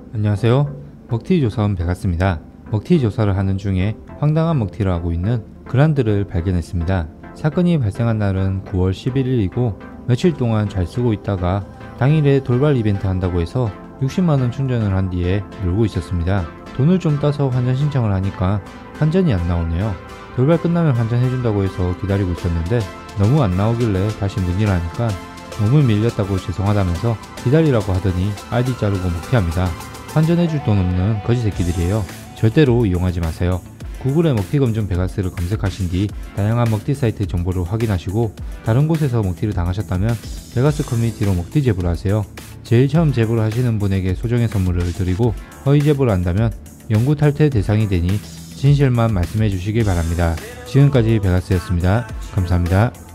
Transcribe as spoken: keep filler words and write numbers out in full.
안녕하세요. 먹튀 조사원 베가스입니다. 먹튀 조사를 하는 중에 황당한 먹튀를 하고 있는 그란드를 발견했습니다. 사건이 발생한 날은 구월 십일일이고 며칠 동안 잘 쓰고 있다가 당일에 돌발 이벤트 한다고 해서 육십만원 충전을 한 뒤에 놀고 있었습니다. 돈을 좀 따서 환전 신청을 하니까 환전이 안 나오네요. 돌발 끝나면 환전해준다고 해서 기다리고 있었는데 너무 안 나오길래 다시 문의를 하니까 너무 밀렸다고 죄송하다면서 기다리라고 하더니 아이디 자르고 먹튀합니다. 환전해줄 돈 없는 거지 새끼들이에요. 절대로 이용하지 마세요. 구글에 먹튀 검증 베가스를 검색하신 뒤 다양한 먹튀 사이트 정보를 확인하시고 다른 곳에서 먹튀를 당하셨다면 베가스 커뮤니티로 먹튀 제보를 하세요. 제일 처음 제보를 하시는 분에게 소정의 선물을 드리고 허위 제보를 한다면 영구 탈퇴 대상이 되니 진실만 말씀해 주시길 바랍니다. 지금까지 베가스였습니다. 감사합니다.